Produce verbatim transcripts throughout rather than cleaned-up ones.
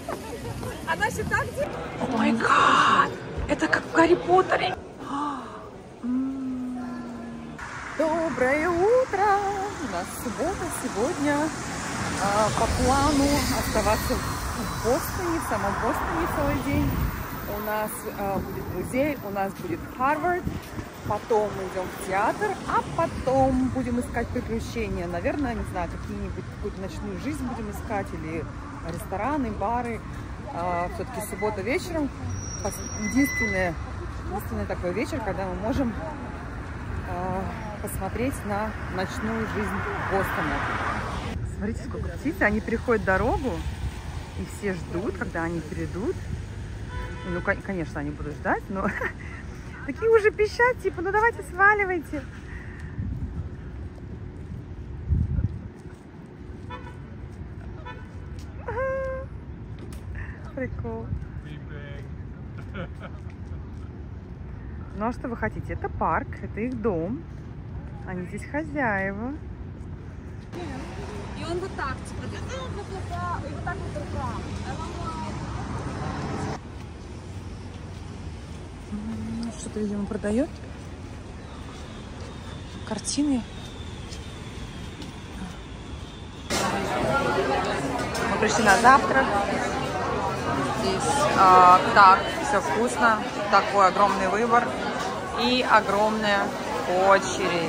Она еще так делает. О май гад! Это как в Гарри Поттере. Доброе утро! У нас суббота сегодня. А, по плану оставаться в Бостоне, в самом Бостоне целый день. У нас а, будет музей, у нас будет Харвард. Потом мы идем в театр, а потом будем искать приключения. Наверное, не знаю, какие-нибудь, какую-то ночную жизнь будем искать, или рестораны, бары. А, все-таки суббота вечером. Единственный, единственный такой вечер, когда мы можем а, посмотреть на ночную жизнь Бостона. Смотрите, сколько птиц. Они переходят дорогу, и все ждут, когда они перейдут. Ну, конечно, они будут ждать, но такие уже пищат, типа, ну давайте сваливайте. Прикол. Ну а что вы хотите? Это парк, это их дом. Они здесь хозяева. И он вот так, типа, и вот так вот рука. Что-то, видимо, продает. Картины. Мы пришли на завтрак. Здесь а, так, все вкусно. Такой огромный выбор. И огромная очередь.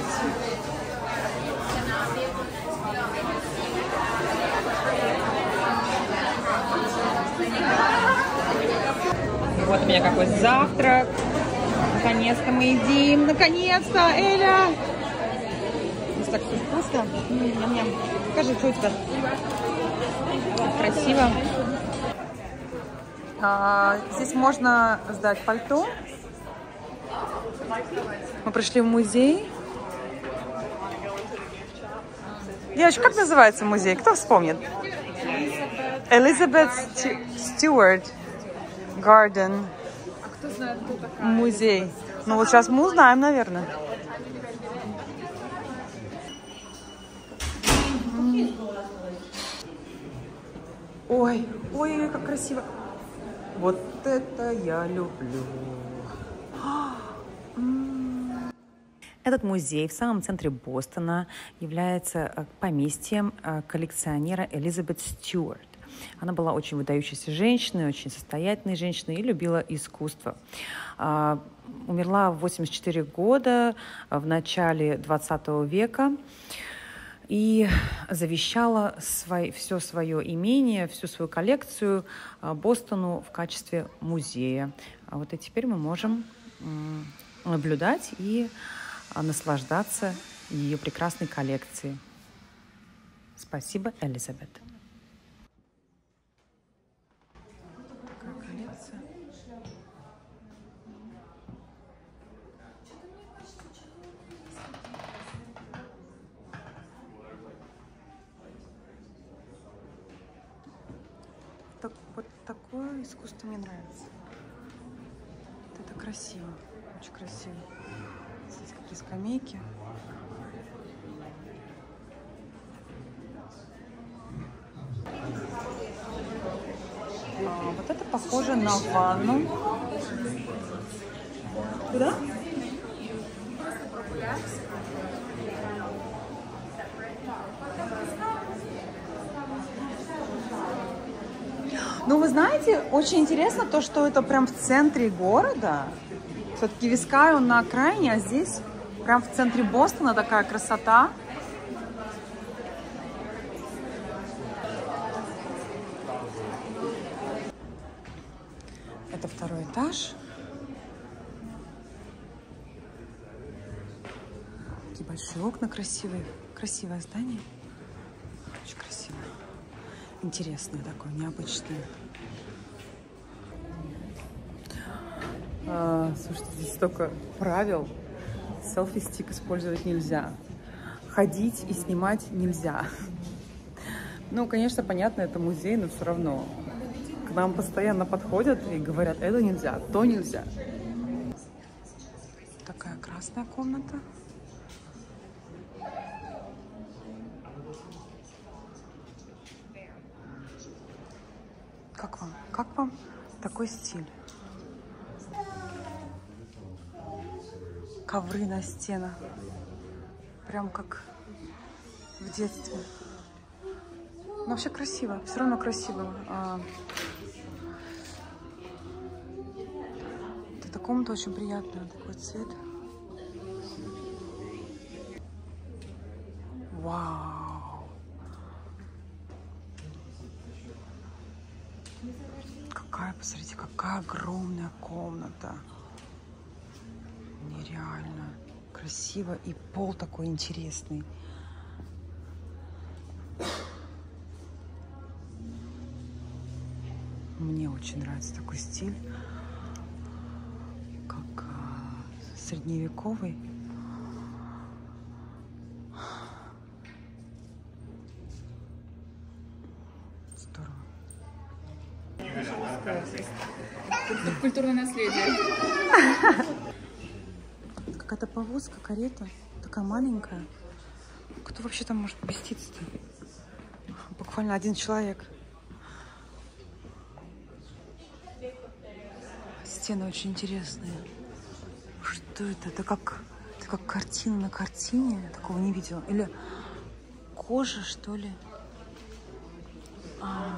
Вот у меня какой завтрак. Наконец-то мы едим. Наконец-то, Эля! Здесь так все вкусно. Ням-ням. Покажи, что у тебя. Красиво. А, здесь можно сдать пальто. Мы пришли в музей. Девочка, как называется музей? Кто вспомнит? Элизабет Стюарт Гарден. А кто знает, кто такая? Музей. Ну вот сейчас мы узнаем, наверное. Ой, ой, как красиво. Вот это я люблю. Этот музей в самом центре Бостона является поместьем коллекционера Элизабет Стюарт. Она была очень выдающейся женщиной, очень состоятельной женщиной и любила искусство. А, умерла в восемьдесят четыре года, в начале двадцатого века, и завещала свой, все свое имение, всю свою коллекцию Бостону в качестве музея. А вот и теперь мы можем наблюдать и наслаждаться ее прекрасной коллекцией. Спасибо, Элизабет. Так, вот такое искусство мне нравится. Вот это красиво, очень красиво. Здесь какие скамейки. А, вот это похоже на ванну. Куда? Ну, вы знаете, очень интересно то, что это прям в центре города. Все-таки Вискай, он на окраине, а здесь прям в центре Бостона такая красота. Это второй этаж. Такие большие окна красивые. Красивое здание. Очень красивое. Интересное такое, необычное. А, слушайте, здесь столько правил. Селфи-стик использовать нельзя. Ходить и снимать нельзя. Ну, конечно, понятно, это музей, но все равно. К нам постоянно подходят и говорят, это нельзя, то нельзя. Такая красная комната. Как вам? Как вам такой стиль? Ковры на стенах. Прям как в детстве. Но вообще красиво. Все равно красиво. А... Эта комната очень приятная. Такой цвет. Вау! Какая, посмотрите, какая огромная комната. Нереально красиво. И пол такой интересный. Мне очень нравится такой стиль. Как а, средневековый. Культурное наследие. Какая-то повозка, карета. Такая маленькая. Кто вообще там может поместиться-то? Буквально один человек. Стены очень интересные. Что это? Это как, это как картина на картине. Я такого не видела. Или кожа, что ли? А.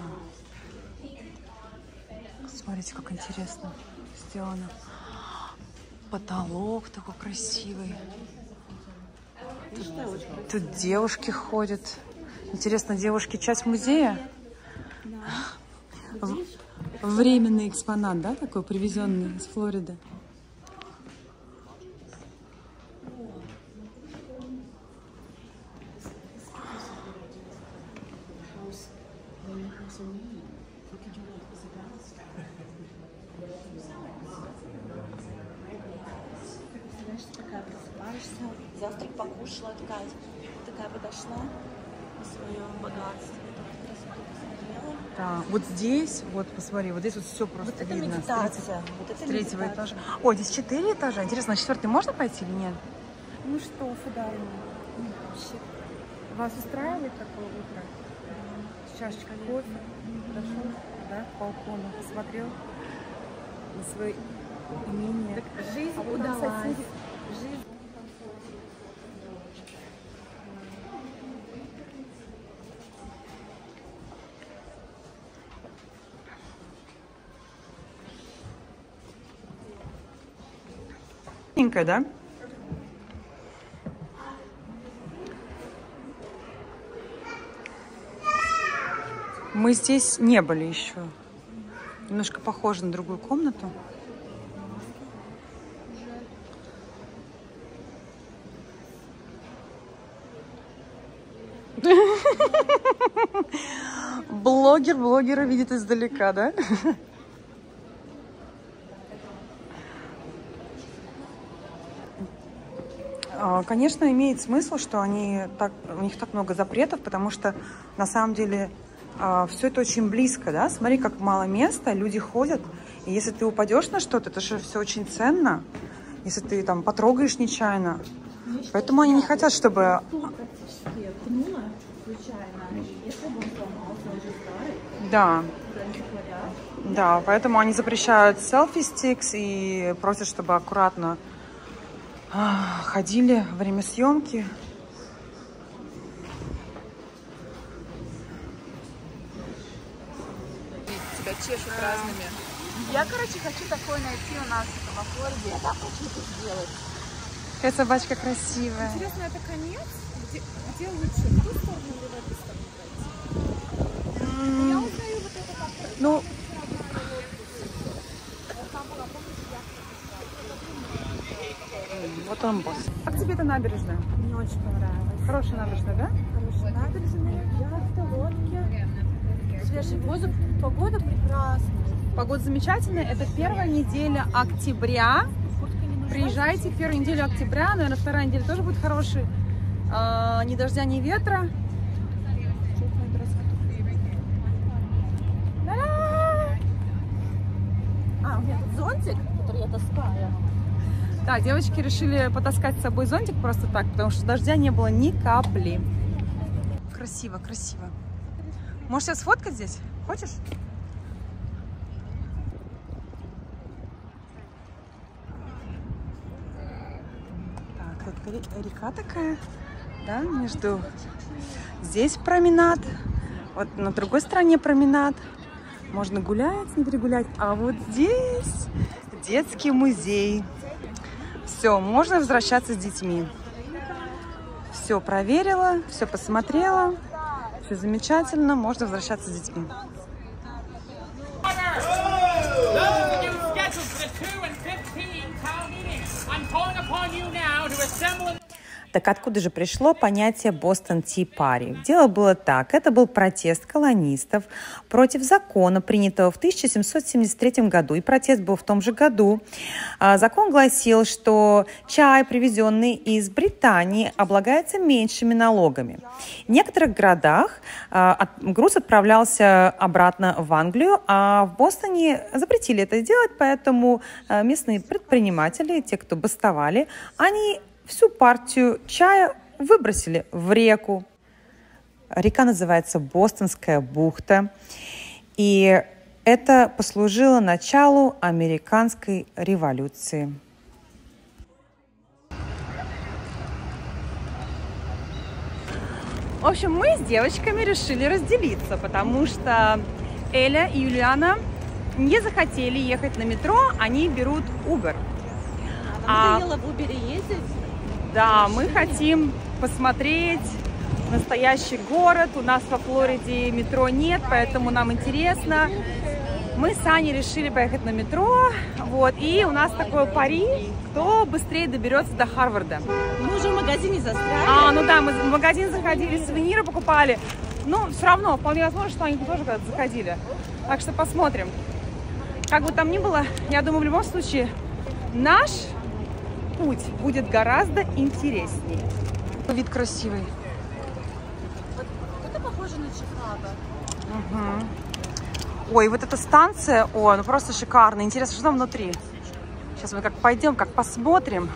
Смотрите, как интересно сделано. Потолок такой красивый. Тут, тут девушки ходят. Интересно, девушки часть музея? Да. Временный экспонат, да, такой привезенный из Флориды. Завтрак покушала, такая, такая подошла на своем богатстве. Да, вот здесь, вот посмотри, вот здесь вот все просто вот это видно. медитация. Вот это с третьего медитация. этажа. О, здесь четыре этажа. Интересно, на четвертый можно пойти или нет? Ну что, сударыня, Вас устраивает такое утро? С чашечкой кофе, подошел, да, к балкону, посмотрел на свои имения. Так жизнь а удалась. Жизнь. Да? Мы здесь не были еще. Немножко похоже на другую комнату. Блогер блогера видит издалека, да? Конечно, имеет смысл, что они так, у них так много запретов, потому что на самом деле все это очень близко, да? Смотри, как мало места, люди ходят, и если ты упадешь на что-то, это же все очень ценно, если ты там потрогаешь нечаянно. Поэтому они не хотят, чтобы... Да. Да, поэтому они запрещают селфи-стикс и просят, чтобы аккуратно ходили во время съемки. Тебя чешут разными. Я, короче, хочу такое найти у нас во Флориде. Я так хочу это сделать. Какая собачка красивая. Интересно, это конец? Где, где лучше? В ту сторону или в эту сторону пойти? Mm. Я узнаю вот это как. Ну, вот он босс. Как тебе эта набережная? Мне очень понравилось. Хорошая набережная, да? Хорошая набережная, яхта, лодки, свежий воздух, погода прекрасная. Погода замечательная. Это первая неделя октября. Приезжайте в первую неделю октября. Наверное, вторая неделя тоже будет хорошей. А, ни дождя, ни ветра. А, у меня тут зонтик, который я таскаю. Да, девочки решили потаскать с собой зонтик просто так, потому что дождя не было ни капли. Красиво, красиво. Можешь себя сфоткать здесь? Хочешь? река такая, да, между... Здесь променад, вот на другой стороне променад. Можно гулять, не перегулять. А вот здесь детский музей. Все, можно возвращаться с детьми. Все проверила, все посмотрела. Все замечательно, можно возвращаться с детьми. Так откуда же пришло понятие Boston Tea Party? Дело было так. Это был протест колонистов против закона, принятого в тысяча семьсот семьдесят третьем году. И протест был в том же году. Закон гласил, что чай, привезенный из Британии, облагается меньшими налогами. В некоторых городах груз отправлялся обратно в Англию, а в Бостоне запретили это делать, поэтому местные предприниматели, те, кто бастовали, они всю партию чая выбросили в реку. Река называется Бостонская бухта. И это послужило началу американской революции. В общем, мы с девочками решили разделиться, потому что Эля и Юлиана не захотели ехать на метро, они берут Uber. А надоело в Uber ездить? Да, мы хотим посмотреть настоящий город. У нас во Флориде метро нет, поэтому нам интересно. Мы с Аней решили поехать на метро. Вот, и у нас такое пари, кто быстрее доберется до Харварда. Мы уже в магазине застряли. А, ну да, мы в магазин заходили, сувениры покупали. Но все равно, вполне возможно, что они тоже когда-то заходили. Так что посмотрим. Как бы там ни было, я думаю, в любом случае, наш путь будет гораздо интереснее. Вид красивый. Вот это похоже на Чикаго. Угу. Ой, вот эта станция, ой, ну просто шикарно. Интересно, что там внутри? Сейчас мы как пойдем, как посмотрим.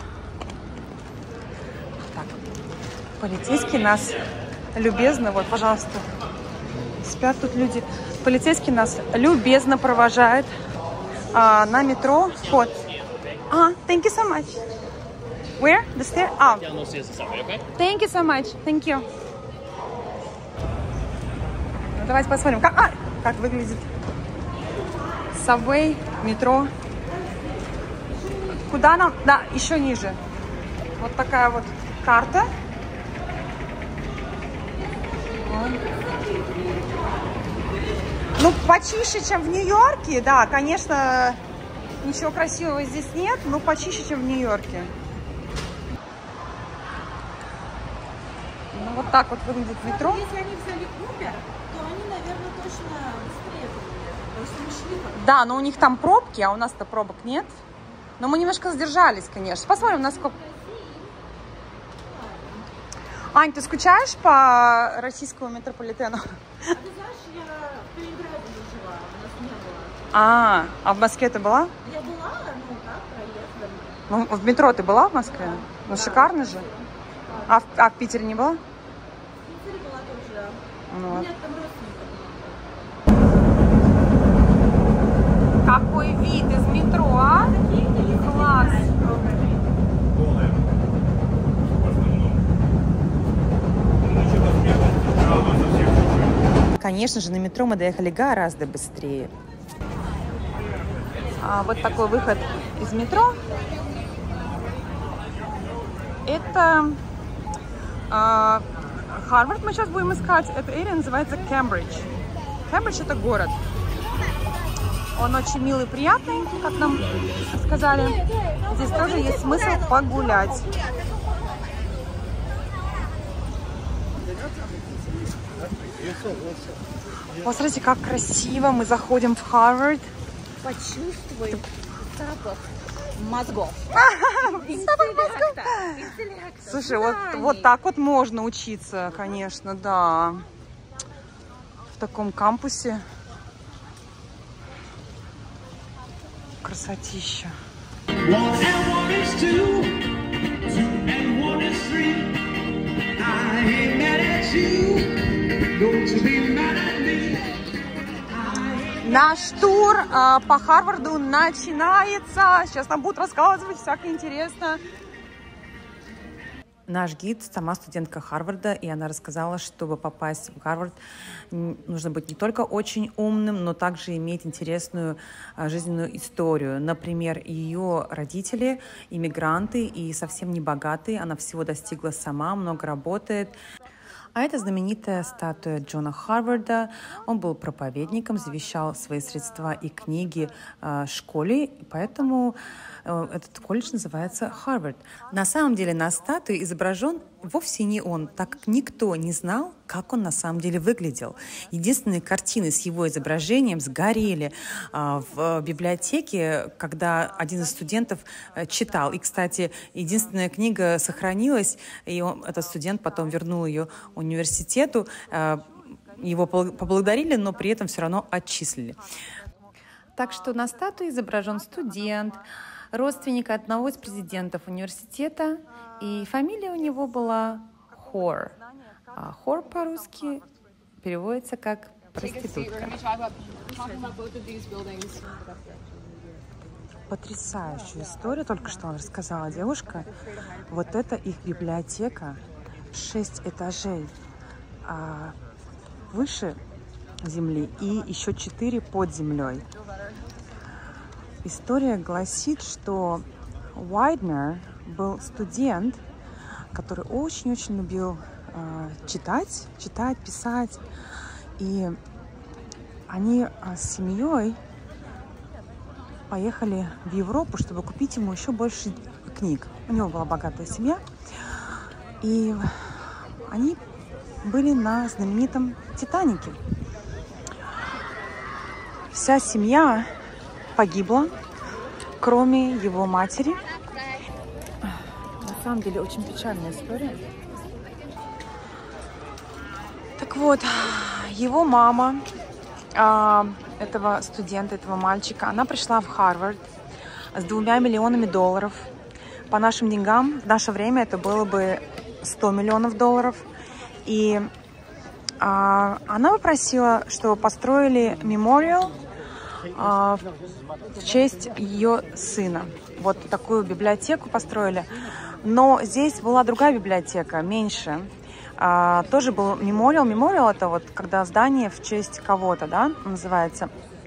Так, полицейский нас любезно, вот, пожалуйста, спят тут люди. Полицейский нас любезно провожает а, на метро. Вот. А, thank you so much. Where? The stair? Ah. Down those stairs to start, okay? Thank you so much. Thank you. Ну, давайте посмотрим, как, а, как выглядит Subway, метро. Куда нам? Да, еще ниже. Вот такая вот карта. Ну, почище, чем в Нью-Йорке. Да, конечно, ничего красивого здесь нет, но почище, чем в Нью-Йорке. Ну, вот так вот выглядит метро. Если они взяли Uber, то они, наверное, точно быстрее были. Потому что мы шли. Да, но у них там пробки, а у нас-то пробок нет. Но мы немножко задержались, конечно. Посмотрим, насколько... Ань, ты скучаешь по российскому метрополитену? А ты знаешь, я в Калининграде жила, у нас не было. А, а в Москве ты была? Я была, ну так, проездом. Ну, в метро ты была в Москве? Да. Ну, Да. шикарно же. А в, а в Питере не была? В Питере была тоже, да. Ну, У вот. меня там родственников. Какой вид из метро, а? Класс. Конечно же, на метро мы доехали гораздо быстрее. А, вот такой выход из метро. Это а, Харвард мы сейчас будем искать. Эта area называется Кембридж. Кембридж — это город. Он очень милый, приятный, как нам сказали. Здесь тоже есть смысл погулять. Посмотрите, как красиво мы заходим в Харвард. Почувствуй запах мозгов. Слушай, вот, вот так вот можно учиться, конечно, да. В таком кампусе. Красотища. Наш тур э, по Харварду начинается. Сейчас нам будут рассказывать всякое интересное. Наш гид сама студентка Харварда, и она рассказала, чтобы попасть в Гарвард, нужно быть не только очень умным, но также иметь интересную жизненную историю. Например, ее родители иммигранты и совсем не богатые, она всего достигла сама, много работает. А это знаменитая статуя Джона Харварда. Он был проповедником, завещал свои средства и книги э, школе, поэтому э, этот колледж называется Харвард. На самом деле на статуе изображен вовсе не он, так как никто не знал, как он на самом деле выглядел. Единственные картины с его изображением сгорели э, в библиотеке, когда один из студентов э, читал. И, кстати, единственная книга сохранилась, и он, этот студент потом вернул ее университету. Э, его поблагодарили, но при этом все равно отчислили. Так что на статуе изображен студент, родственник одного из президентов университета, и фамилия у него была Хор. А Хор по-русски переводится как проститутка. Потрясающую историю только что вам рассказала девушка. Вот это их библиотека, шесть этажей а, выше земли и еще четыре под землей. История гласит, что Уайднер был студент, который очень-очень любил э, читать, читать, писать. И они э, с семьей поехали в Европу, чтобы купить ему еще больше книг. У него была богатая семья. И они были на знаменитом «Титанике». Вся семья погибла, кроме его матери. На самом деле очень печальная история. Так вот, его мама, э, этого студента, этого мальчика, она пришла в Харвард с двумя миллионами долларов. По нашим деньгам, в наше время это было бы сто миллионов долларов. И э, она попросила, чтобы построили мемориал в честь ее сына. Вот такую библиотеку построили. Но здесь была другая библиотека, меньше. А, тоже был мемориал. Мемориал — это вот когда здание в честь кого-то, да, называется.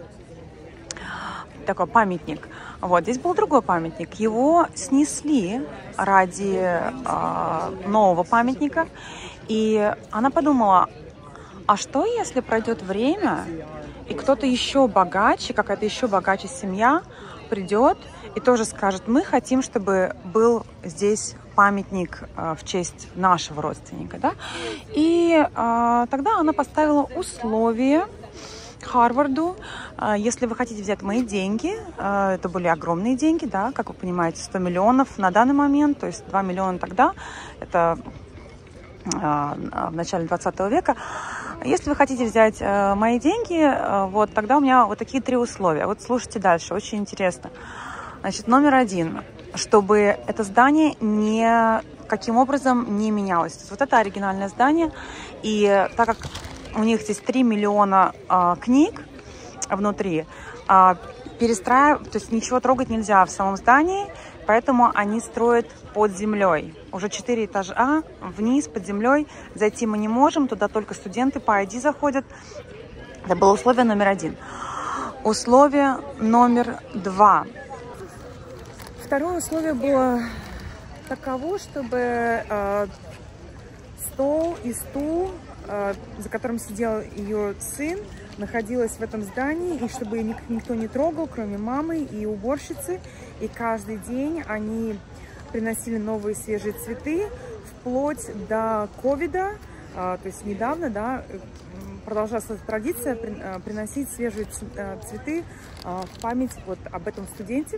Такой памятник. Вот, здесь был другой памятник. Его снесли ради а, нового памятника. И она подумала, а что, если пройдет время, и кто-то еще богаче, какая-то еще богаче семья придет и тоже скажет: мы хотим, чтобы был здесь памятник э, в честь нашего родственника, да? И э, тогда она поставила условие Харварду: э, если вы хотите взять мои деньги, э, это были огромные деньги, да, как вы понимаете, сто миллионов на данный момент, то есть два миллиона тогда, это э, в начале двадцатого века. Если вы хотите взять э, мои деньги, э, вот тогда у меня вот такие три условия. Вот слушайте дальше, очень интересно. Значит, номер один, чтобы это здание не каким образом не менялось. То есть вот это оригинальное здание, и так как у них здесь три миллиона э, книг внутри, э, перестраивать, то есть ничего трогать нельзя в самом здании, поэтому они строят под землей. Уже четыре этажа вниз, под землей. Зайти мы не можем, туда только студенты по ай ди заходят. Это было условие номер один. Условие номер два. Второе условие было таково, чтобы э, стол и стул, э, за которым сидел ее сын, находилась в этом здании, и чтобы ник- никто не трогал, кроме мамы и уборщицы. И каждый день они приносили новые свежие цветы, вплоть до ковида, а, то есть недавно, да, продолжалась эта традиция при, а, приносить свежие цветы а, в память вот об этом студенте.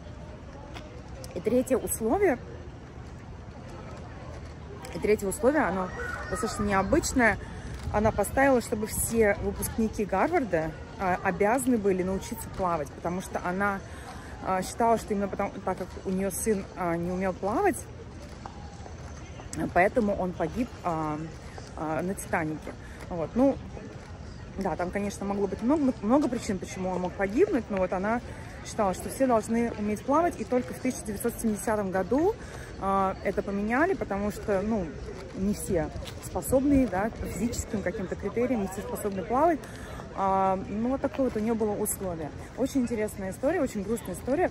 И третье условие, и третье условие, оно достаточно необычное. Она поставила, чтобы все выпускники Гарварда а, обязаны были научиться плавать, потому что она а, считала, что именно потому, так как у нее сын а, не умел плавать, поэтому он погиб а, а, на Титанике. Вот. Ну, да, там, конечно, могло быть много, много причин, почему он мог погибнуть, но вот она считалось, что все должны уметь плавать, и только в тысяча девятьсот семидесятом году э, это поменяли, потому что, ну, не все способны, да, по физическим каким-то критериям, не все способны плавать. Э, ну, вот такое вот у нее было условие. Очень интересная история, очень грустная история.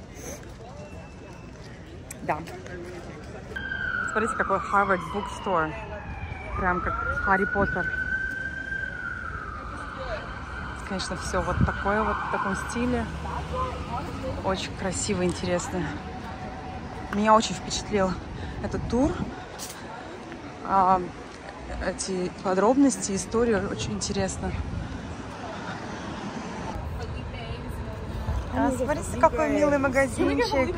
Да. Смотрите, какой Harvard Bookstore. Прям как Харри Поттер. Конечно, все вот такое вот в таком стиле. Очень красиво, интересно. Меня очень впечатлил этот тур. А, эти подробности, история очень интересно. А, смотрите, какой милый магазинчик.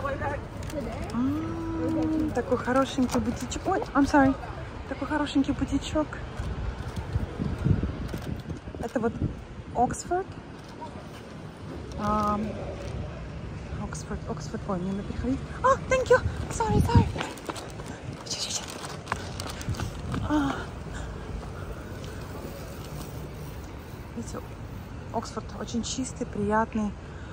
М-м, такой хорошенький бутичок. Ой, I'm sorry. Такой хорошенький бутичок. Это вот Оксфорд. Um, Оксфорд, Оксфорд. Ой, мне надо переходить. А, oh, thank you. Sorry, sorry. Чуть-чуть. А. Видите, Оксфорд очень чистый, приятный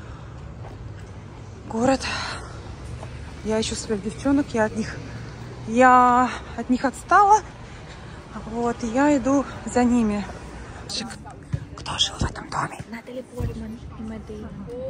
город. Я ищу своих девчонок, я от них, я от них отстала. Вот, и я иду за ними. Кто жил в этом доме? Натали Портман и Мэтт Дэймон.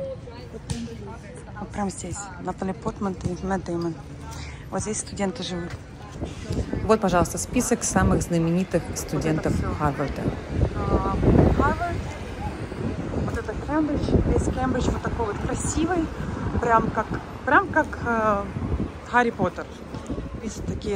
Вот прямо здесь. Натали Портман и Мэтт Дэймон. Вот здесь студенты живут. Вот, пожалуйста, список самых знаменитых студентов Харварда. Харвард. Вот это Кембридж. Весь Кембридж вот такой вот красивый. Прям как, прям как э, Харри Поттер. Видите, такие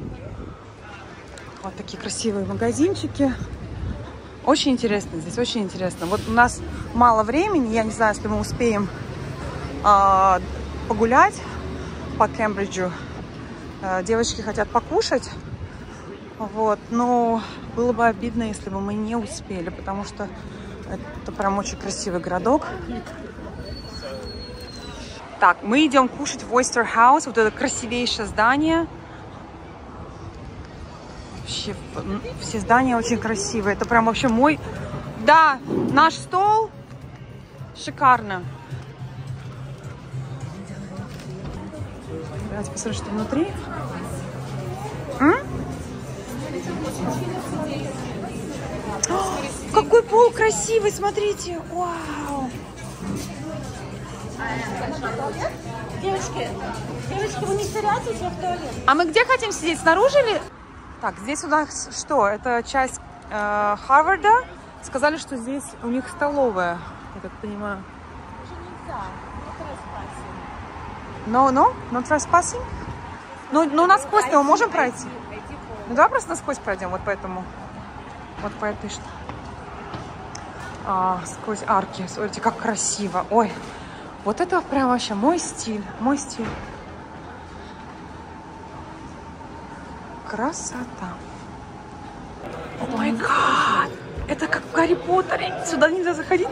вот такие красивые магазинчики. Очень интересно здесь, очень интересно. Вот у нас мало времени, я не знаю, если мы успеем э, погулять по Кембриджу. Э, девочки хотят покушать, вот, но было бы обидно, если бы мы не успели, потому что это прям очень красивый городок. Так, мы идем кушать в Oyster House, вот это красивейшее здание. Вообще, все здания очень красивые. Это прям вообще мой... Да, наш стол шикарно. Давайте посмотрим, что внутри. М? О, какой пол красивый, смотрите. Вау. Девочки, девочки, вы не теряетесь в туалет? А мы где хотим сидеть? Снаружи или... Так, здесь у нас что? Это часть э, Харварда. Сказали, что здесь у них столовая, я так понимаю. Уже нельзя. No, no? No trespassing? Ну, ну насквозь мы можем пройти? Ну, давай просто насквозь пройдем, вот поэтому. Вот по этой что. А, сквозь арки. Смотрите, как красиво. Ой, вот это прям вообще мой стиль. Мой стиль. Красота. О май гад! Это как в Гарри Поттере. Сюда нельзя заходить.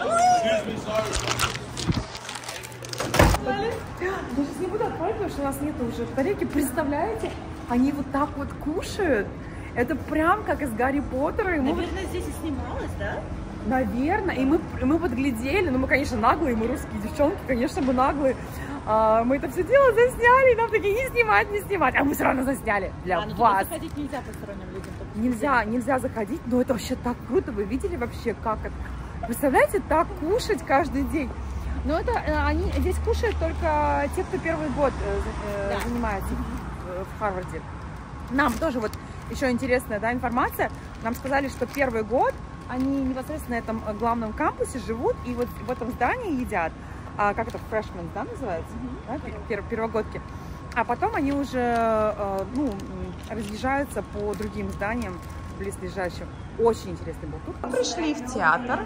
Я сейчас не буду открывать, потому что у нас нет уже тарелки. Представляете? Они вот так вот кушают. Это прям как из Гарри Поттера. И мы... Наверное, здесь и снималось, да? Наверное. И мы, и мы подглядели. Ну, мы, конечно, наглые. Мы русские девчонки. Конечно, мы наглые. А, мы это все дело засняли. И нам такие, не снимать, не снимать. А мы все равно засняли для а, вас. Заходить нельзя посторонним людям. Нельзя, нельзя заходить. Но это вообще так круто. Вы видели вообще, как это? Представляете, так кушать каждый день? Но это они здесь кушают только те, кто первый год э, да. занимается в Харварде. Нам тоже вот еще интересная, да, информация. Нам сказали, что первый год они непосредственно на этом главном кампусе живут и вот в этом здании едят. А, как это, freshmen, да, называется? Mm-hmm. Да, пер первогодки. А потом они уже э, ну, разъезжаются по другим зданиям близлежащим. Очень интересный был тур. Пришли в театр.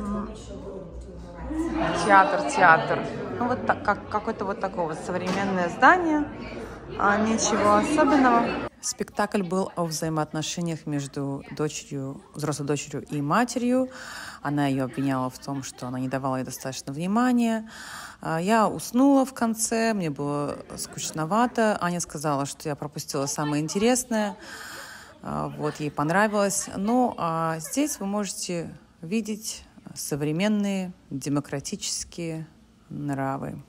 Театр, театр. Ну вот так, как какое-то вот такое вот современное здание. А, ничего особенного. Спектакль был о взаимоотношениях между дочерью, взрослой дочерью и матерью. Она ее обвиняла в том, что она не давала ей достаточно внимания. Я уснула в конце, мне было скучновато. Аня сказала, что я пропустила самое интересное. Вот, ей понравилось. Ну, а здесь вы можете видеть современные демократические нравы.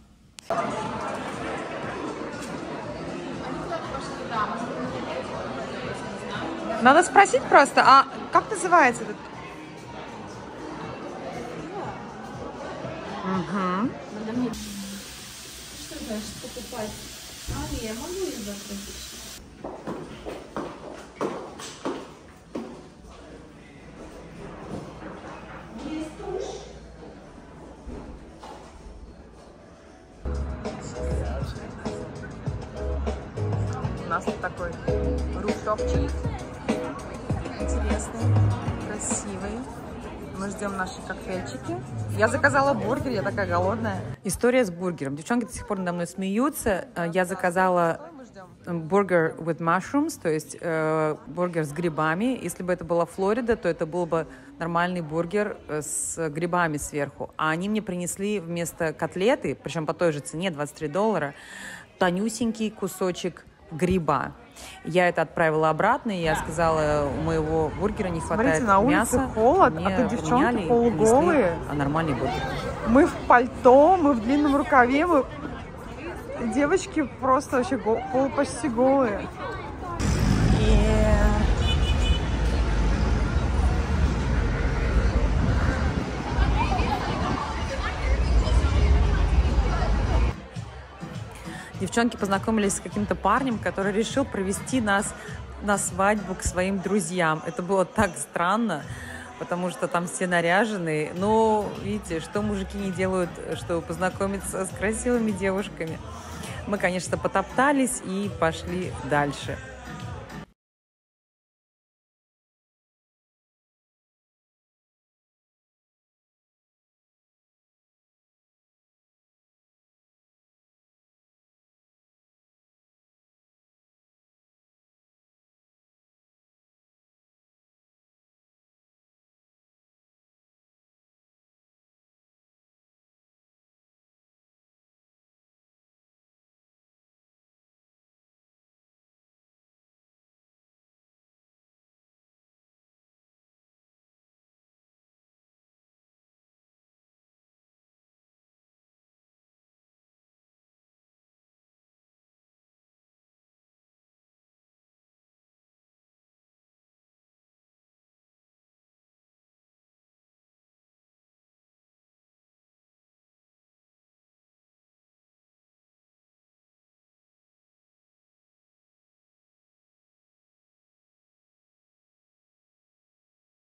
Надо спросить просто, а как называется этот? Угу. Что значит покупать? А, не, я могу их закрыть. У нас тут такой руфтопчик. Интересный, красивый. Мы ждем наши коктейльчики. Я заказала бургер, я такая голодная. История с бургером. Девчонки до сих пор надо мной смеются. Я заказала бургер with mushrooms, то есть э, бургер с грибами. Если бы это была Флорида, то это был бы нормальный бургер с грибами сверху. А они мне принесли вместо котлеты, причем по той же цене, двадцать три доллара, тонюсенький кусочек гриба. Я это отправила обратно, и я сказала, у моего бургера не хватает Смотрите, на улице мяса. холод, Мне а тут девчонки поменяли и полуголые. принесли, а нормальный бургер. Мы в пальто, мы в длинном рукаве, мы... девочки просто вообще го... пол почти голые. Yeah. Девчонки познакомились с каким-то парнем, который решил провести нас на свадьбу к своим друзьям. Это было так странно, потому что там все наряженные. Но, видите, что мужики не делают, чтобы познакомиться с красивыми девушками. Мы, конечно, потоптались и пошли дальше.